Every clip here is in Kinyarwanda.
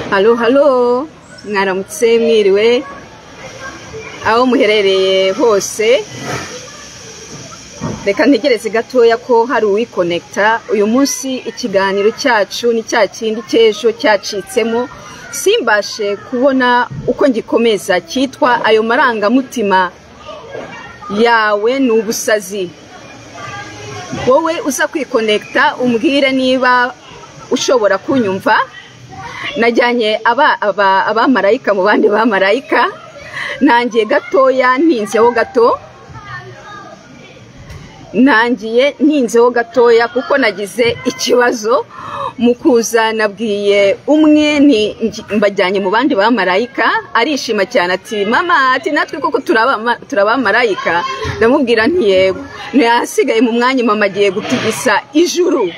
Halo, mwaramutse mwiriwe aho muherereye hose. Reka ntegereze gatoya ko hari uwikonekta. Uyu munsi ikiganiro cyacu ni cya kindi cy'ejo cyacitsemo, simbashe kubona uko ngikomeza, cyitwa ayo marangamutima yawe ni ubusazi. Wowe uza kwikonekta umbwire niba ushobora kunyumva. Najyanye abamarayika mu bandi bamarayika, nangiye gatoya ntinzeho gato, gatoya kuko nagize ikibazo mu kuza. Nabwiye umwe mbajyanye mu bandi bamarayika, arishima cyane ati mama, ati natwe koko turabamarayika. Ndamubwira nti yego. Ntihasigaye mu mwanya mama agiye gutigisa ijuru,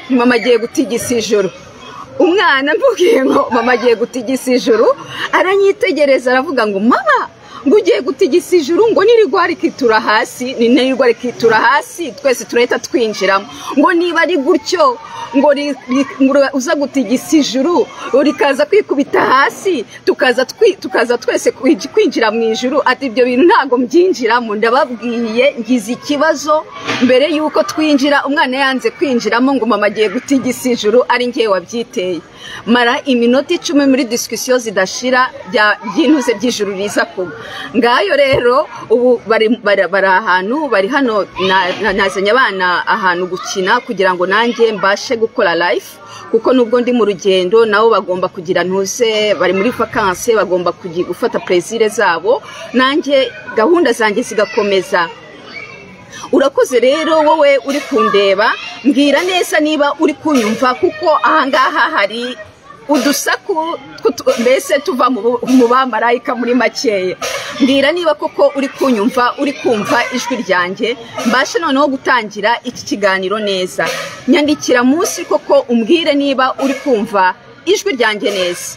umwana mbubwiye ngo mama agiye gutigisa ijuru, aranyitegereza aravuga ngo mama ngo ugiye gutigisa ijuru, ngo nirigwa rikitura hasi, nirigwa rikitura hasi twese turahita twinjiramo, ngo niba ari gutyo ngo uza gutigisa ijuru rikaza kwikubita hasi tukaza twese kwinjira mu ijuru, ati ibyo bintu ntago mbyinjiramo. Ndababwiye ngize ikibazo mbere yuko twinjira, umwana yanze kwinjiramo ngo mama agiye gutigisa ijuru, ari ngiye wabyiteye. Mara iminota 10 muri discussion zidashira by'intuze by'ijuru riza kuba. Ngayo rero ubu bari ahantu, bari hano, nazanye abana ahantu gukina kugira ngo nanjye mbashe gukora live, kuko nubwo ndi mu rugendo nabo bagomba kugira ntuze, bari muri vacances, bagomba gufata plaisir zabo, nanjye gahunda zanjye zigakomeza. Urakoze rero wowe uri kundeba, mbwira neza niba uri kunyumva, kuko ahangaha hari udusaku mbese tuva mu bamarayika muri makeya. Mbwira niba koko uri kunyumva, uri kumva ijwi ryanjye, mbashe noneho gutangira iki kiganiro neza. Nyandikira munsi koko umbwire niba uri kumva ijwi ryanjye neza.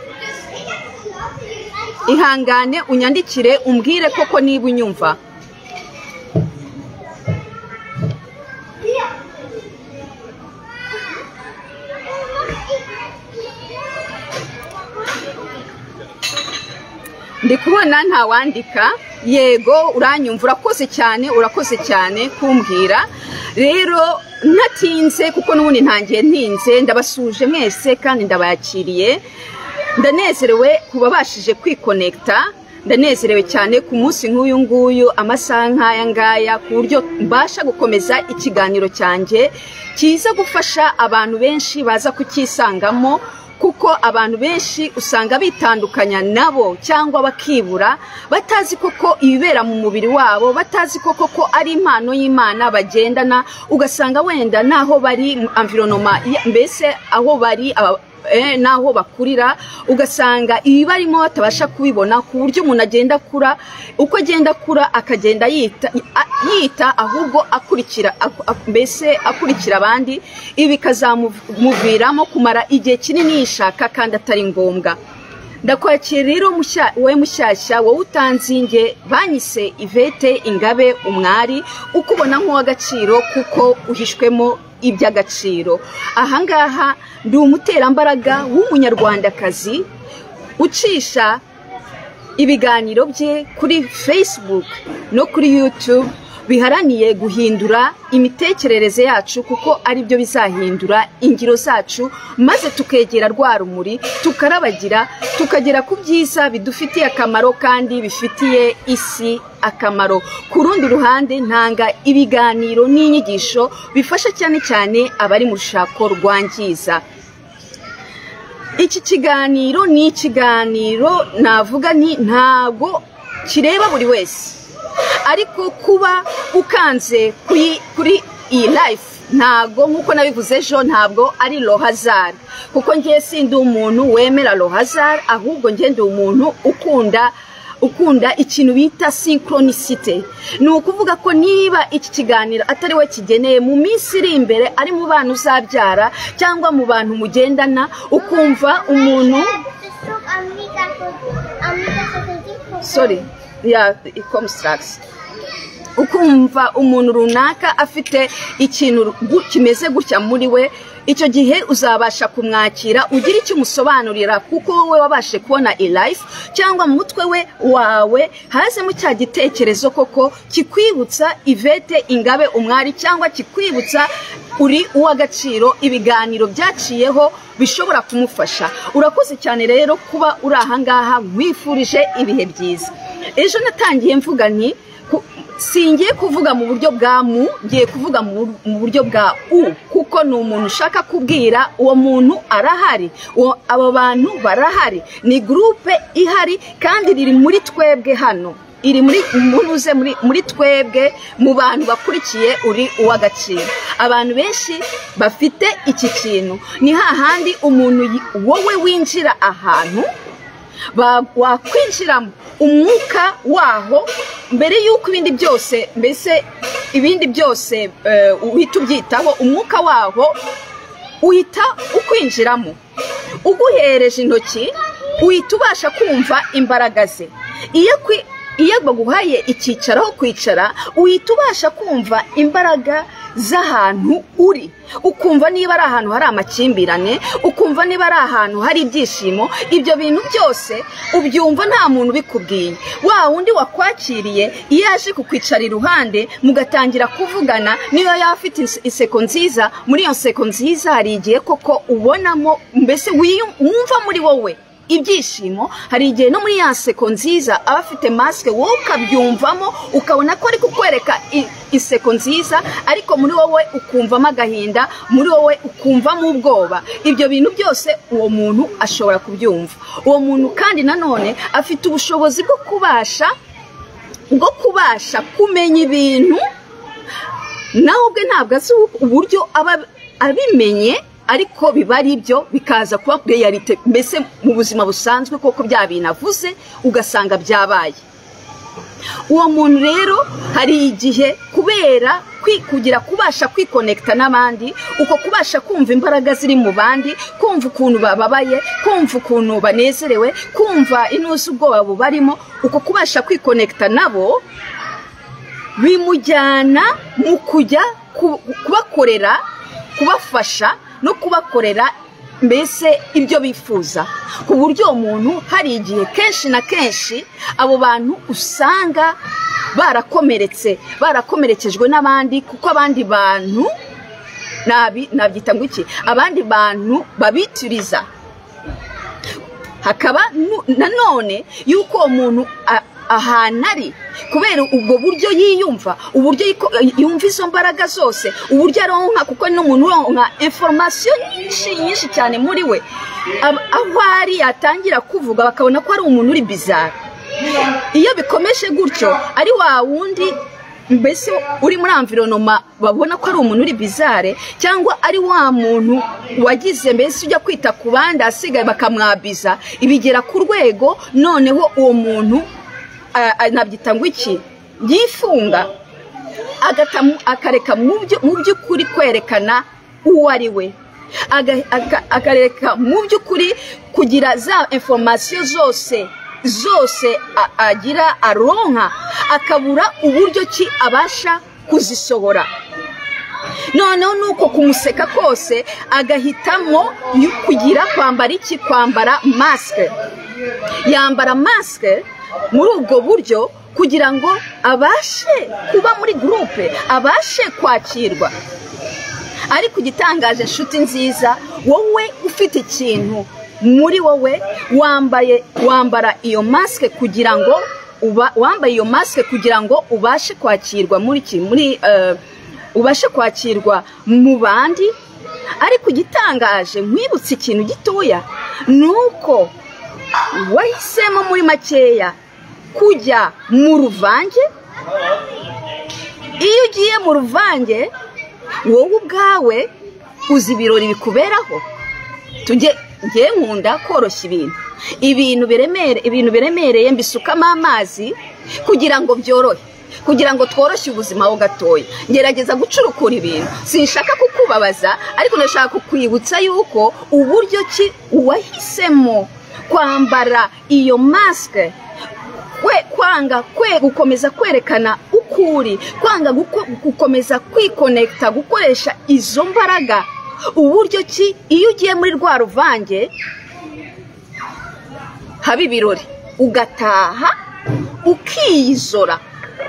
Ihangane unyandikire umbwire koko niba unyumva. Ndikubona nta wandika. Yego uranyumva, urakoze cyane kumbwira. Rero ntatinze kuko n'ubundi ntangiye ntinze, ndabasuje mwese kandi ndabayakiriye. Ndanezerewe kubabashije kwikonekta, ndanezerewe cyane ku munsi nk'uyu nguyu, amasaha nk'aya ngaya, ku buryo mbasha gukomeza ikiganiro cyanjye kiza gufasha abantu benshi baza kukisangamo, kuko abantu benshi usanga bitandukanya nabo cyangwa bakibura, batazi koko ibibera mu mubiri wabo, batazi koko ko ari impano y'Imana bagendana. Ugasanga wenda naho bari environment, mbese aho bari naho bakurira, ugasanga ibi barimo batabasha kubibona, ku buryo umuntu agenda akura, uko agenda akura akagenda yita ahubwo akurikira abandi, ibi bikazamuviramo kumara igihe kinini yishaka kandi atari ngombwa. Ndakwakira rero wowe mushyashya, wowe utanzinge, banyise Yvette Ingabe umwari, ukubona nk'uw'agaciro kuko uhishwemo iby'agaciro. Ahangaha ndi umuterambaraga w'umunyarwandakazi ucisha ibiganiro bye kuri Facebook no kuri YouTube, biharaniye guhindura imitekerereze yacu, kuko ari byo bizahindura ingiro zacu, maze tukegera rwa rumuri, tukarabagira, tukagera ku byiza bidufitiye akamaro kandi bifitiye isi akamaro. Ku rundi ruhande ntanga ibiganiro n'inyigisho bifasha cyane cyane abari mu rushako rwangiza. Iki kiganiro ni ikiganiro navuga ntabwo kireba buri wese, ariko kuba ukanze kuri iyi life ntabwo, nkuko nabivuze ejo, ntabwo ari lo hazard, kuko ngiye sindi umuntu wemera lo hazard, ahubwo ngiye ndi umuntu ukunda ikintu bita synchronicity. Ni ukuvuga ko niba iki kiganiro atari we kigeneye, mu minsi iri imbere ari mu bantu uzabyara cyangwa mu bantu mugendana, ukumva umuntu ukumva umuntu runaka afite ikintu kimeze gutya muri we, icyo gihe uzabasha kumwakira ugira icyo umusobanurira kuko wowe wabashe kubona life cyangwa mu mutwe we wawe hazemo cya gitekerezo koko kikwibutsa Yvette Ingabe umwari cyangwa kikwibutsa uri uw'agaciro ibiganiro byaciyeho bishobora kumufasha. Urakoze cyane rero kuba uri ahangaha, wifurije ibihe byiza. Ejo natangiye mvuga nti singiye kuvuga mu buryo bwa mu, ngiye kuvuga mu buryo bwa u, kuko ni umuntu ushaka kubwira uwo muntu arahari, abo bantu barahari, ni groupe ihari kandi riri muri twebwe hano, iri muri twebwe mu bantu bakurikiye uri uw'agaciro. Abantu benshi bafite iki kintu, ni hahandi umuntu wowe winjira ahantu wakwinjiramo umwuka waho mbere y'uko ibindi byose, mbese ibindi byose uhita ubyitaho, umwuka waho uhita ukwinjiramo, uguhereje intoki uhita ubasha kumva imbaraga ze. Iyo baguhaye icyicaro aho kwicara uhita ubasha kumva imbaraga z'ahantu uri, ukumva niba ari ahantu hari amakimbirane, ukumva niba ari ahantu hari ibyishimo. Ibyo bintu byose ubyumva nta muntu ubikubwiye. Wa wundi wakwakiriye iyo yaje kukwicara iruhande mugatangira kuvugana, niyo yafite inseko nziza, muri iyo nseko nziza hari igihe koko ubonamo, mbese wumva muri wowe ibyishimo. Hari igihe no muri ya nseko nziza aba afite maske, wowe ukabyumvamo ukabona ko ari kukwereka inseko nziza, ariko muri wowe ukumvamo agahinda, muri wowe ukumvamo ubwoba. Ibyo bintu byose uwo muntu ashobora kubyumva. Uwo muntu kandi nanone afite ubushobozi bwo kubasha kumenya ibintu nawe ubwe ntabwo azi uburyo aba abimenye, ariko biba ari byo bikaza kuba realite, mbese mu buzima busanzwe koko bya bintu avuze ugasanga byabaye. Uwo muntu rero hari igihe kubera kugira kubasha kwikonekta n'abandi, uko kubasha kumva imbaraga ziri mu bandi, kumva ukuntu bababaye, kumva ukuntu banezerewe, kumva inusu ubwoba bubarimo, uko kubasha kwikonekta nabo bimujyana mu kujya kubakorera, kubafasha no kubakorera mbese ibyo bifuza. Ku buryo umuntu hari igihe kenshi na kenshi abo bantu usanga barakomerekejwe n'abandi, kuko abandi bantu nabyita ngo iki, abandi bantu babituriza. Hakaba nanone yuko umuntu ahantu ari kubera ubwo buryo yiyumva, uburyo yumva izo mbaraga zose, uburyo aronka, kuko n'umuntu uronka information nyinshi cyane muri we, aho ari yatangira kuvuga bakabona ko ari umuntu uri bizarre. Iyo bikomeje gutyo ari wa wundi mbese uri muri environnement babona ko ari umuntu uri bizarre, cyangwa ari wa muntu wagize mbese ujya kwita ku bandi asigaye bakamwabiza, ibigera ku rwego noneho uwo muntu nabyita ngo iki, yifunga akareka mu by'ukuri kwerekana uwo ari we, akareka mu by'ukuri kugira za information zose agira aronka, akabura uburyo ki abasha kuzisohora. Noneho nuko kumuseka kose agahitamo kugira kwambara maske. Yambara maske muri ubwo buryo kugira ngo abashe kuba muri groupe, abashe kwakirwa. Ariko igitangaje nshuti nziza, wowe ufite ikintu muri wowe, wambara iyo maske kugira ngo ubashe kwakirwa ubashe kwakirwa mu bandi. Ariko igitangaje, nkwibutse ikintu gitoya, nuko wahisemo muri makeya kujya mu ruvange. Iyo ugiye mu ruvange, wowe ubwawe uzi ibirori bikuberaho. Ngiye nkunda koroshya ibintu biremereye mbisukamo amazi kugira ngo byorohe, kugira ngo tworoshye ubuzima ho gatoya. Ngerageza gucurukura ibintu, sinshaka kukubabaza, ariko ndashaka kukwibutsa yuko uburyo ki wahisemo kwambara iyo maske, kwanga gukomeza kwerekana ukuri, kwanga gukomeza kwikonekta, gukoresha izo mbaraga uburyo ki iyo ugiye muri rwa ruvange haba ibirori ugataha ukiyizora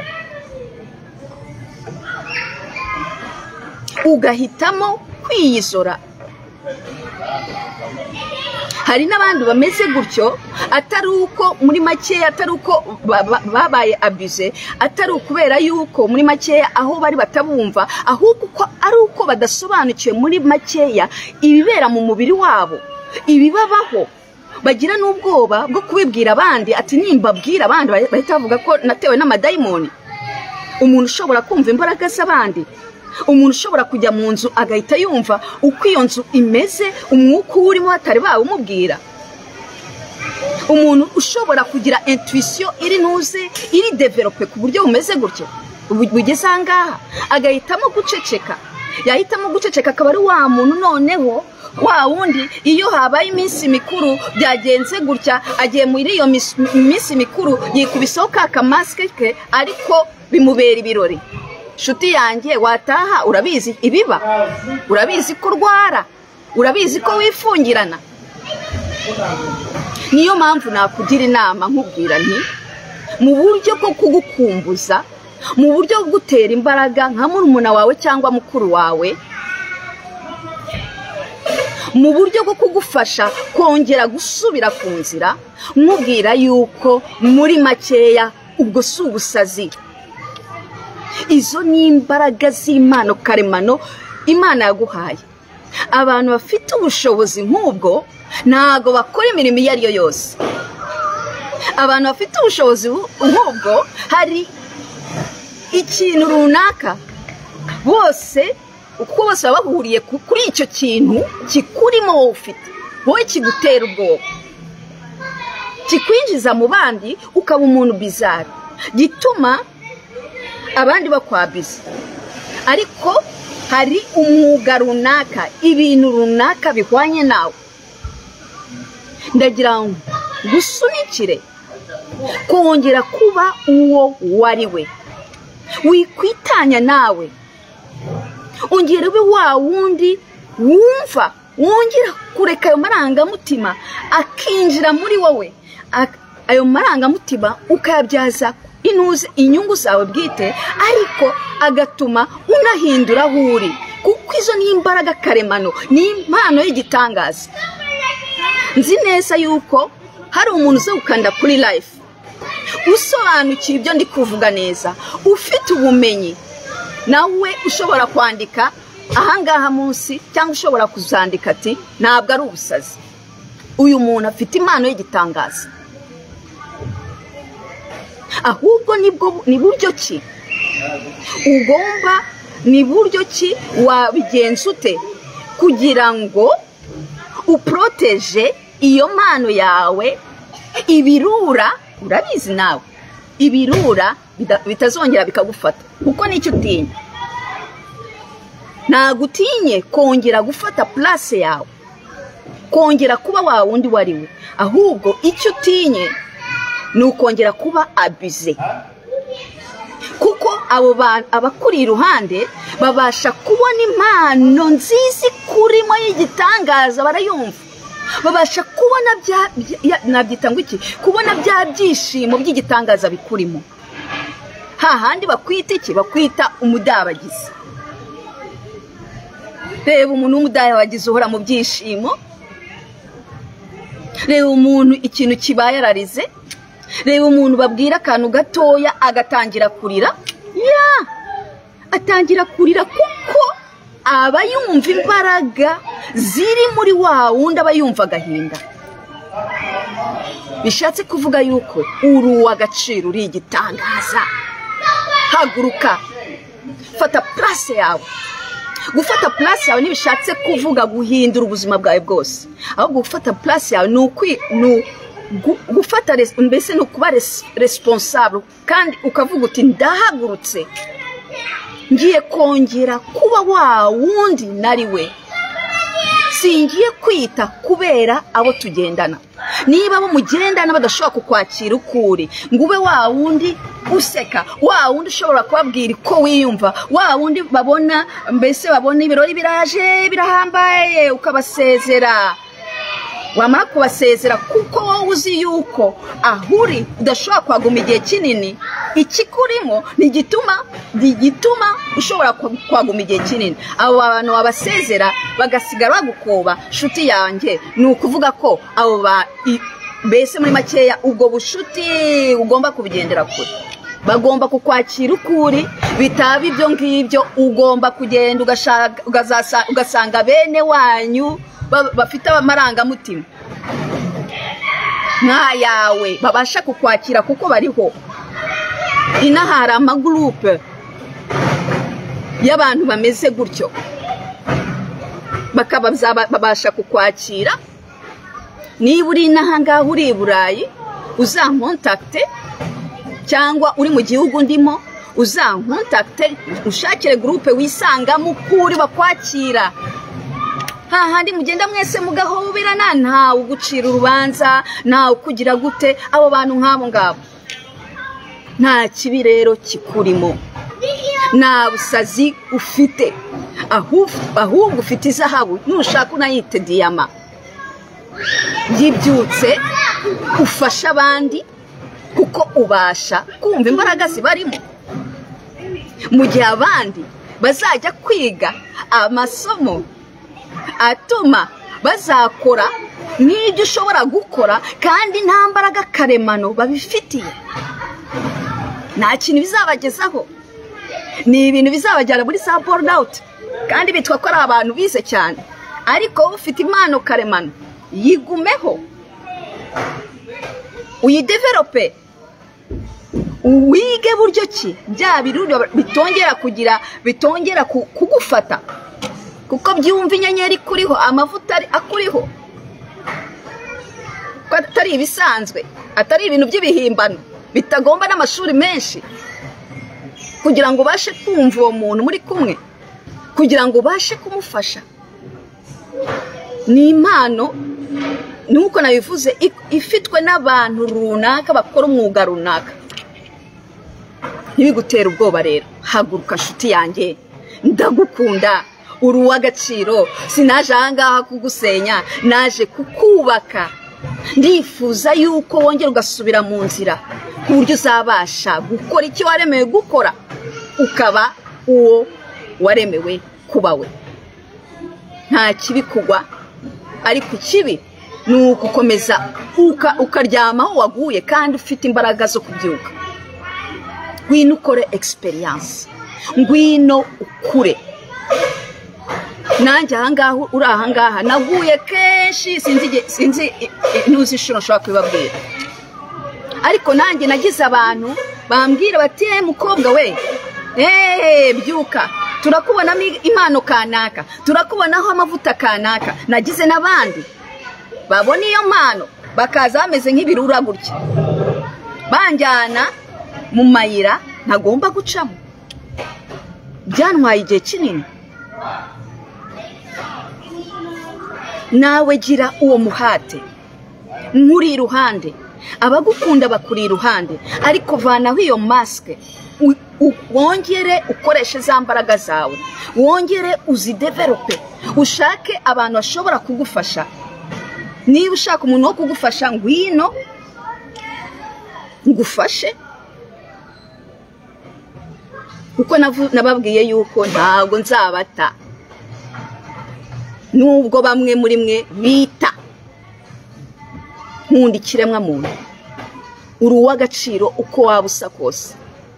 ugahitamo kwiyizora. hari n'abandi bameze gutyo, atari uko muri makeya, atari uko babaye abuze, atari ukubera yuko muri makeya aho bari batabumva, ahubwo uko ari uko badasobanukiwe muri makeya ibibera mu mubiri wabo, ibibabaho. Bagira n'ubwoba bwo kubibwira abandi, ati nimbabwira abandi bahita bavuga ko natewe n'amadayimoni. Umuntu ushobora kumva imbaraga z'abandi, umuntu ushobora kujya mu nzu agahita yumva uko iyo nzu imeze, umwuka urimo atari bawumubwira. Umuntu ushobora kugira intuition iri nuze, iri develope ku buryo bumeze gutyo, bugeze ahangaha agahitamo guceceka. Yahitamo guceceka, akaba ari wa muntu noneho wa wundi iyo habaye iminsi mikuru byagenze gutya, agiye muri iyo minsi mikuru yikubisaho ka maske ke, ariko bimubera ibirori. Shuti yanjye, wataha urabizi ibiba, urabizi ko urwara, urabizi ko wifungirana. Niyo mpamvu nakugira inama nkubwira nti, mu buryo bwo kugukumbuza, mu buryo bwo gutera imbaraga nka murumuna wawe cyangwa mukuru wawe, mu buryo bwo kugufasha kongera gusubira ku nzira, nkubwira yuko muri makeya ubwo si ubusazi. Izo ni imbaraga z'Imana karemano Imana yaguhaye. Abantu bafite ubushobozi nk'ubwo ntago bakora imirimo iyo ari yo yose. Abantu bafite ubushobozi nk'ubwo, hari ikintu runaka bose, uko bose baba bahuriye kuri icyo kintu kikurimo wowe ufite, wowe kigutera ubwoba, kikwinjiza mu bandi ukaba umuntu bizarre, gituma abandi bakwabiza. Ariko hari umwuga runaka, ibintu runaka bihwanye nawe, ndagira ngo gusunikire kongera kuba uwo wari we. Wikwitanya nawe, ongera ube wa wundi wumva, wongera kureka ayo marangamutima akinjira muri wowe, ayo marangamutima ukayabyaza inyungu zawe bwite, ariko agatuma unahindura aho uri, kuko izo ni imbaraga karemano, ni impano y'igitangaza. Nzi neza yuko hari umuntu uza gukanda kuri life usobanukiye ibyo ndi kuvuga neza, ufite ubumenyi, nawe ushobora kwandika ahangaha munsi, cyangwa ushobora kuzandika ati ntabwo ari ubusazi, uyu muntu afite impano y'igitangaza. Ahubwo ni buryo ki ugomba, ni buryo ki wabigenza ute kugira ngo uproteje iyo mpano yawe, ibirura, urabizi nawe, ibirura bitazongera bikagufata. Kuko nicyo utinya, ntabwo utinye kongera gufata place yawe, kongera kuba wa wundi wari we, ahubwo icyo utinye ni ukongera kuba abuze. Kuko abo bantu abakuri iruhande babasha kubona impano nziza ikurimo y'igitangaza, barayumva, babasha kubona nabyita ngo iki, kubona bya byishimo by'igitangaza bikurimo. Hahandi bakwita iki, bakwita umudabagizi. Reba umuntu w'umudabagizi uhora mu byishimo, reba umuntu ikintu kibaye ararize, reba umuntu babwira akantu gatoya agatangira kurira, atangira kurira kuko aba yumva imbaraga ziri muri wa wundi, aba yumva agahinda. Bishatse kuvuga yuko uri uw'agaciro, uri igitangaza. Haguruka, fata place yawe. Gufata place yawe ntibishatse kuvuga guhindura ubuzima bwawe bwose, ahubwo gufata place yawe ni gufata, mbese ni ukuba responsable, kandi ukavuga uti ndahagurutse, ngiye kongera kuba wa wundi nari we. Singiye kwita kubera abo tugendana, niba bo mugendana badashobora kukwakira ukuri ngo ube wa wundi useka, wa wundi ushobora kubabwira ko wiyumva, wa wundi babona mbese babona ibirori biraje birahambaye ukabasezera, wamara kubasezera kuko wowe uzi yuko ahuri udashobora kwaguma igihe kinini, ikikurimo nigituma ushobora kwaguma igihe kinini. Abo bantu babasezera bagasigara bagukoba, nshuti yanjye, ni ukuvuga ko abo mbese muri makeya ubwo bushuti ugomba kubigendera kure. Bagomba kukwakira ukuri, bitaba ibyo ngibyo ugomba kugenda ugasanga bene wanyu bafite amarangamutima nk'ayawe babasha kukwakira kuko bariho. Inaha hari amagurupe y'abantu bameze gutyo, babasha kukwakira. Niba uri inaha ngaha uri i Burayi uzankontakte, cyangwa uri mu gihugu ndimo uzankontakte, ushakire gurupe wisangamo ukuri bakwakira. Hahandi mugenda mwese mugahoberana, ntawe ugucira urubanza, ntawe ukugira gute. Abo bantu nk'abo ngabo nta kibi rero kikurimo, nta busazi ufite, ahubwo ufite izahabu. Nushaka unayite diyama. Yibyutse ufasha abandi kuko ubasha kumva imbaraga zibarimo, mu gihe abandi bazajya kwiga amasomo atuma bazakora n'ibyo ushobora gukora kandi nta mbaraga karemano babifitiye. Nta kintu bizabagezaho, ni ibintu bizabajyana muri za burnout, kandi bitwa ko ari abantu bize cyane. Ariko ufite impano karemano, yigumeho uyidevelope, wige buryo ki bya biruri bitongera kugufata, kuko byumva inyenyeri kuriho, amavuta akuriho, ko atari ibisanzwe, atari ibintu by'ibihimbano, bitagomba n'amashuri menshi kugira ngo ubashe kumva uwo muntu muri kumwe, kugira ngo ubashe kumufasha. Ni impano, nuko nabivuze, ifitwe n'abantu runaka bakora umwuga runaka. Ntibigutera ubwoba rero, haguruka nshuti yanjye, ndagukunda, uri uw'agaciro. Sinaje ahangaha kugusenya, naje kukubaka. Ndifuza yuko wongera ugasubira mu nzira, ku buryo uzabasha gukora icyo waremewe gukora, ukaba uwo waremewe kuba we. Nta kibi kugwa, ariko ikibi ni ugukomeza ukaryama aho waguye kandi ufite imbaraga zo kubyuka. Ngwino ukore experience, ngwino ukure. Nanjye ahangaha uri ahangaha naguye kenshi, sinzi ntuzi inshuro nshobora kubibabwira, ariko nanjye nagize abantu bambwira bati mukobwa we, byuka, turakubonamo impano kanaka, turakubonaho amavuta kanaka. Nagize n'abandi babona iyo mpano bakaza bameze nk'ibirura gutya, banjyana mu mayira ntagomba gucamo. Byantwaye igihe kinini. Nawe gira uwo muhate, nkuri iruhande, abagukunda bakuri iruhande, ariko vanaho iyo maske, wongere ukoreshe za mbaraga zawe, wongere uzidevelope, ushake abantu bashobora kugufasha. Niba ushaka umuntu wo kugufasha, ngwino ngufashe, kuko nababwiye yuko ntago nzabata, nubwo bamwe muri mwe bita. Nkunda ikiremwa muntu, uri uw'agaciro uko waba usa kose.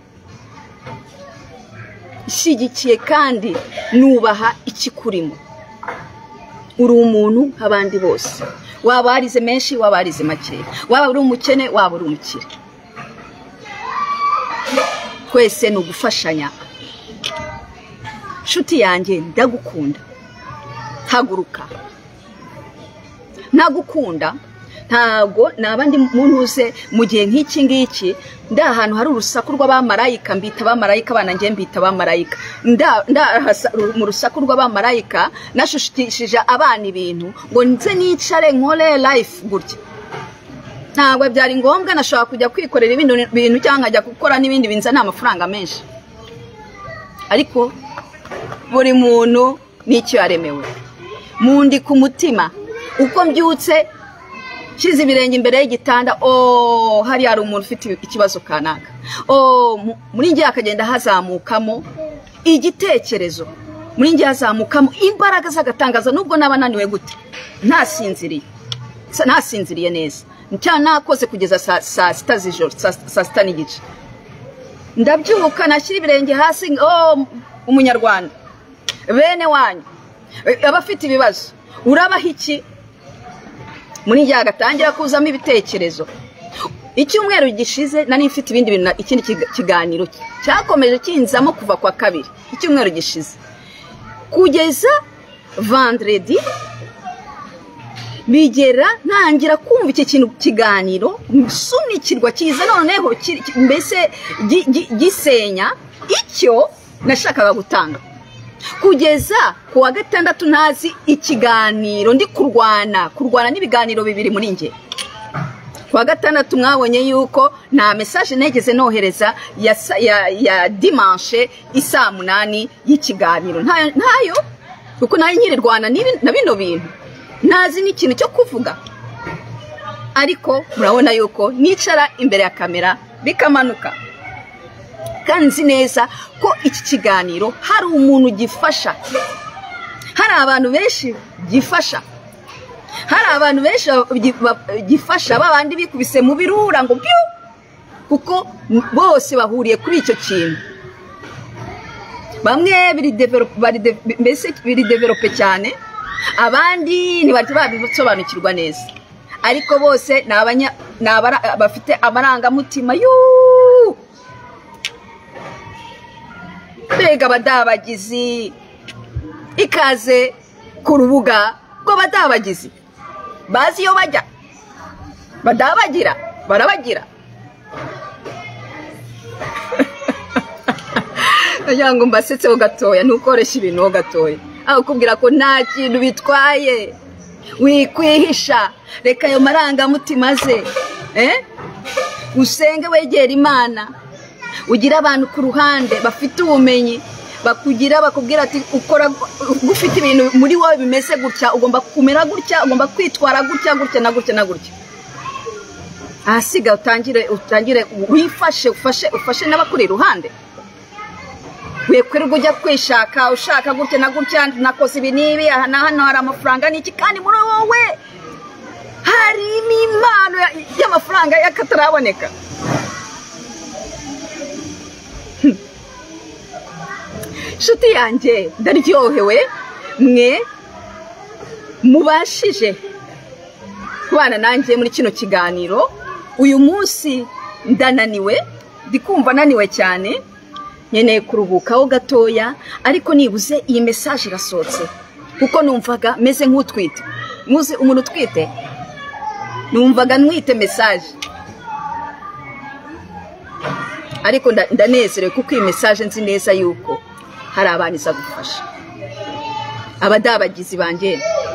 Ishyigikiye kandi nubaha ikikurimo. Uri umuntu nk'abandi bose, waba warize menshi, waba warize makeya, waba uri umukene, waba uri umukire. Twese ni ugufashanya. Nshuti yanjye, ndagukunda, haguruka. Ntagukunda ntago nabandi muntu uze mu gihe nk'iki ngiki, nda ahantu hari urusaku rw'abamarayika, mbita abamarayika, bana ngiye mbita abamarayika. Mu rusaku rw'abamarayika nashushikishije abana ibintu ngo nze nicare nkore life gutya. ntabwo byari ngombwa, nashobora kujya kwikorera ibindi bintu cyangwa nkajya gukora n'ibindi binzana amafaranga menshi. Ariko buri muntu n'icyo yaremewe. Mundi ku mutima uko mbyutse shize ibirenge imbere y'igitanda, hari umuntu ufite ikibazo kanaka, muri njye akagenda hazamukamo igitekerezo, muri njye hazamukamo imbaraga z'agatangaza. Nubwo naba naniwe gute, ntasinziriye neza, cyane nakoze kugeza saa sita z'ijoro, saa sita n'igice, ndabyuka nashyira ibirenge hasi. Umunyarwanda bene wanyu abafite ibibazo urabaha iki? Muri njye agatangira kuzamo ibitekerezo. Icyumweru gishize nari mfite ibindi bintu, ikindi kiganiro cyakomeje kinzamo kuva kwa kabiri, icyumweru gishize kugeza vendredi, bigera ntangira kumva iki kintu kiganiro sunikirwa kiza noneho mbese gisenya icyo nashakaga gutanga. Kugeza ku wa gatandatu ntazi ikiganiro, ndi kurwana n'ibiganiro bibiri muri njye. Ku wa gatandatu mwabonye yuko nta message negeze nohereza ya dimanche isaa 8 y'ikiganiro, ntayo, kuko nari nkirirwana na bino bintu, ntazi n'ikintu cyo kuvuga. Ariko murabona yuko nicara imbere ya kamera bikamanuka, kandi nzi neza ko iki kiganiro hari umuntu gifasha, hari abantu benshi gifasha, hari abantu benshi gifasha, babandi bikubise mu birura ngo byo, kuko bose bahuriye kuri icyo kintu. Bamwe biri develope cyane, abandi ntibari babisobanukirwa neza, ariko bose bafite amarangamutima. Mbega badabagizi, ikaze ku rubuga rw'abadabagizi, bazi iyo bajya, badabagira barabagira. Nagira ngo mbasetseho gatoya, ntukoreshe ibintu ho gatoya, aho kubwira ko nta kintu bitwaye, wikwihisha, reka ayo marangamutima ze, usenge wegera Imana. Ugira abantu ku ruhande bafite ubumenyi, bakubwira ati ukora ufite ibintu muri wowe bimeze gutya, ugomba kumera gutya, ugomba kwitwara gutya na gutya. Ahasiga utangire wifashe, ufashe n'abakuri iruhande. Wekwirirwa ujya kwishaka, ushaka gutya na gutya, nakoze ibi n'ibi, aha na hano hari amafaranga n'iki, kandi muri wowe harimo impano y'amafaranga y'akataraboneka. Nshuti yanjye, ndaryohewe mwe mubashije kubana nanjye muri kino kiganiro. Uyu munsi ndananiwe, ndikumva naniwe cyane, nkeneye kuruhukaho gatoya, ariko nibuze iyi message irasohotse, kuko numvaga meze nk'utwite. Muzi umuntu utwite, numvaga nwite message, ariko ndanezerewe kuko iyi message nzi neza yuko hari abantu iza gufasha. Abadabagizi banjye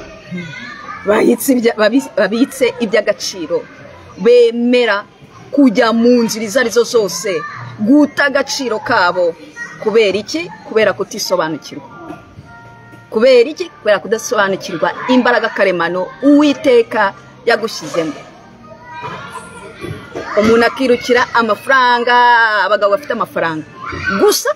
babitse iby'agaciro, bemera kujya mu nzira izo arizo zose guta agaciro kabo. Kubera iki? Kubera kutisobanukirwa. Kubera iki? Kubera kudasobanukirwa imbaraga karemano Uwiteka yagushyizemo. Umuntu akirukira amafaranga, abagabo bafite amafaranga gusa,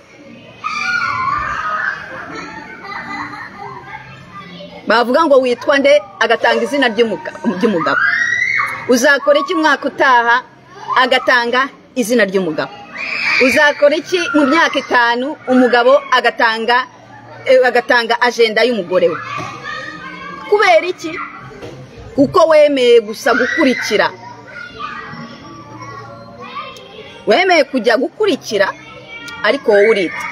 bavuga ngo witwa nde, agatanga izina ry'umugabo. Uzakora iki mwaka utaha? Agatanga izina ry'umugabo. Uzakora iki mu myaka 5? Umugabo agatanga agenda y'umugore we. Kubera iki? Kuko wemeye gusa gukurikira, wemeye kujya gukurikira, ariko wowe urita.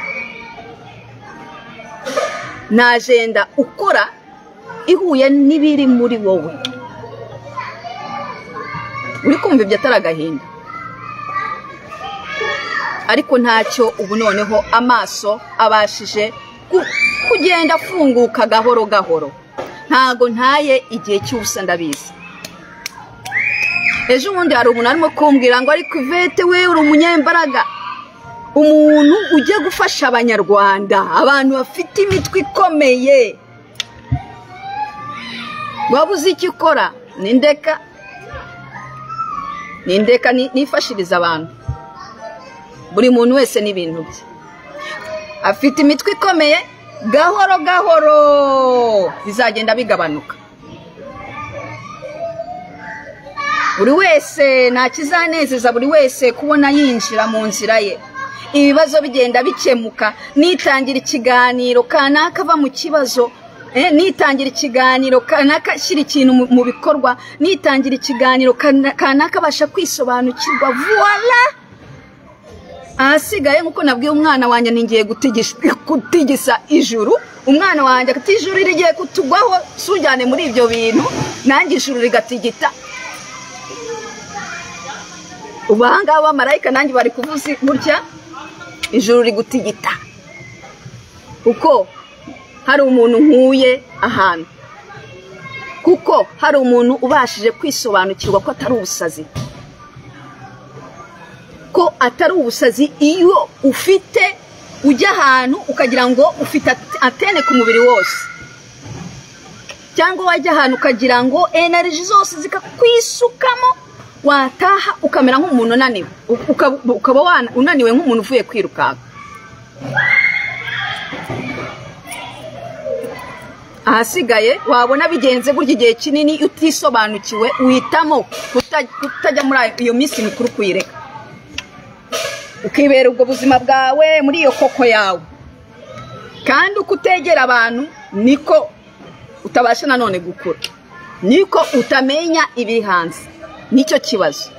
Na agenda ukora ihuye n'ibiri muri wowe. Uri kumva ibyo ataragahinda, ariko ntacyo ubu noneho amaso abashije kugenda afunguka gahoro gahoro. Ntago ntaye igihe cy'ubusa, ndabizi. ejo ubundi hari umuntu arimo kumbwira ngo ariko Yvette we uri umunyembaraga, umuntu ujya gufasha abanyarwanda, abantu bafite imitwe ikomeye, wabuze icyo ukora. Nindeka nifashiriza abantu, buri muntu wese n'ibintu bye, afite imitwe ikomeye, gahoro gahoro bizagenda bigabanuka. Buri wese nta kizanezeza buri wese kubona yinjira mu nzira ye, ibibazo bigenda bikemuka. Nitangira ikiganiro kanaka ava mu kibazo, nitangira ikiganiro kanaka ashyira ikintu mu bikorwa, nitangira ikiganiro kanaka abasha kwisobanukirwa. Voila, ahasigaye nk'uko nabwiye umwana wanjye ningiye gutigisa ijuru, umwana wanjye ati ijuru rigiye kutugwaho, sujyane muri ibyo bintu, nanjye ijuru rigatigita. Ubahanga abamarayika nanjye bari kuvuza gutya, ijuru rigutigita, kuko hari umuntu nkuye ahantu, kuko hari umuntu ubashije kwisobanukirwa ko atari ubusazi, ko atari ubusazi. Iyo ufite ujya ahantu ukagira ngo ufite antene ku mubiri wose, cyangwa wajya ahantu ukagira ngo energy zose zikakwisukamo, wataha ukamera nk'umuntu unaniwe, ukaba unaniwe nk'umuntu uvuye kwirukanka. Ahasigaye wabona bigenze burya igihe kinini utisobanukiwe, uhitamo kutajya muri iyo minsi mikuru, kuyireka ukibera ubwo buzima bwawe muri iyo koko yawe. Kandi uko utegera abantu niko utabasha nanone gukura, niko utamenya ibiri hanze. Nicyo kibazo,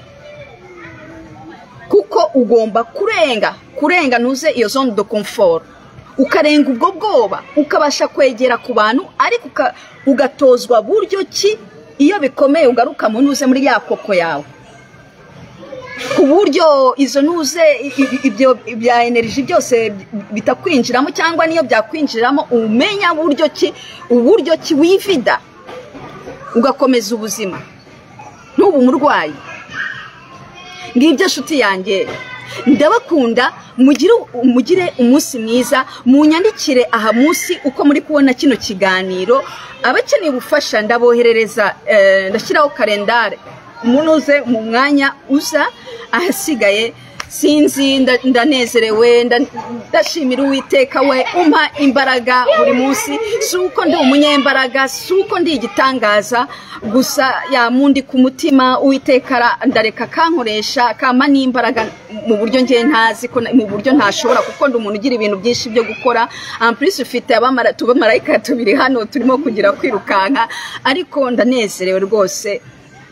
kuko ugomba kurenga ntuze iyo zone de confort, ukarenga ubwo bwoba, ukabasha kwegera ku bantu, ariko ugatozwa buryo ki iyo bikomeye ugaruka mu ntuze muri ya koko yawe, ku buryo izo ntuze ibyo bya energy byose bitakwinjiramo, cyangwa niyo byakwinjiramo umenya uburyo ki wivida, ugakomeza ubuzima n'ubu murwayi. Ngibyo nshuti yanjye, ndabakunda, mugire umunsi mwiza. Munyandikire aha munsi uko muri kubona kino kiganiro. Abakeneye ubufasha ndaboherereza, ndashyiraho kalendare, munuze mu mwanya uza. Ahasigaye sinzi, ndanezerewe, ndashimira Uwiteka we umpa imbaraga buri munsi. Suko ndi umunyembaraga, suko ndi igitangaza, gusa yamundi ku mutima. Uwiteka ndareka kankoresha, kama n'imbaraga mu buryo ngiye ntazi, ko mu buryo ntashobora, kuko ndi umuntu ugira ibintu byinshi byo gukora. En plus ufite abamarayika tubiri hano turimo kugira kwirukanka, ariko ndanezerewe rwose.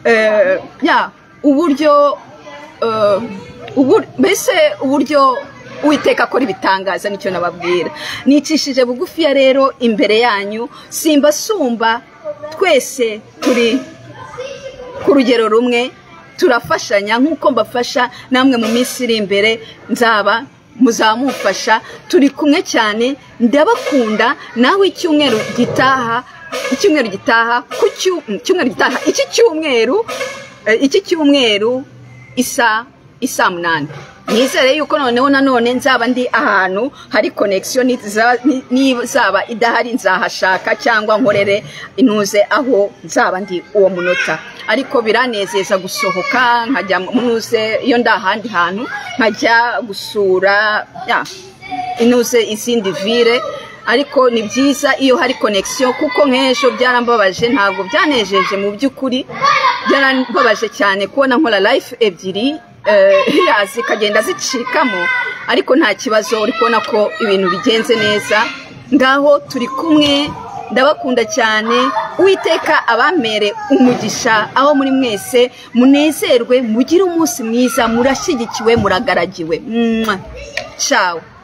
Mbese uburyo Uwiteka akora ibitangaza nicyo nababwira. Nicishije bugufiya rero imbere yanyu, simbasumba, twese turi ku rugero rumwe, turafashanya nk'uko mbafasha namwe. Mu minsi iri imbere muzamufasha, turi kumwe cyane. Ndabakunda. Nawe icyumweru gitaha iki cyumweru isa 8, nizere yuko noneho nanone nzaba ndi ahantu hari connection. Nizaba idahari nzahashaka, cyangwa nkorere intuze aho nzaba ndi uwo munota. Ariko biranezeza gusohoka nkajya munuze iyo ndahandi hantu, nkajya gusura intuze izindi ville. Ariko ni byiza iyo hari connection, kuko nk'ejo byarambabaje, ntabwo byanejeje mu by'ukuri. Byarambabaje cyane kubona nkora life ebyiri zikagenda zicikamo, ariko nta kibazo, uri kubona ko ibintu bigenze neza. Ngaho turi kumwe, ndabakunda cyane. Uwiteka abamere umugisha aho muri mwese, munezerwe, mugire umunsi mwiza, murashyigikiwe, muragaragiwe. Ciao.